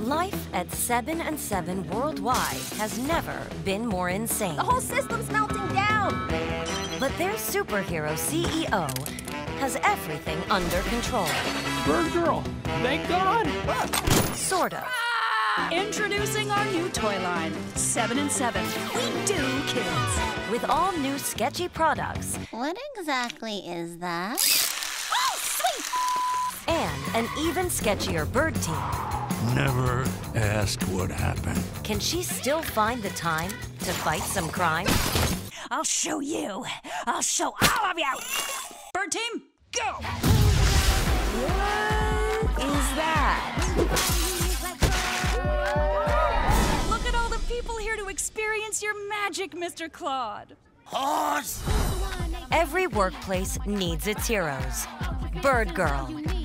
Life at 7 and 7 worldwide has never been more insane. The whole system's melting down! But their superhero CEO has everything under control. Birdgirl, thank God! Sort of. Introducing our new toy line, 7 and 7. We do kids. With all new sketchy products. What exactly is that? Oh, sweet! And an even sketchier bird team. Never ask what happened. Can she still find the time to fight some crime? I'll show you. I'll show all of you. Bird team, go! What is that? Look at all the people here to experience your magic, Mr. Claude. Horse! Every workplace needs its heroes. Birdgirl.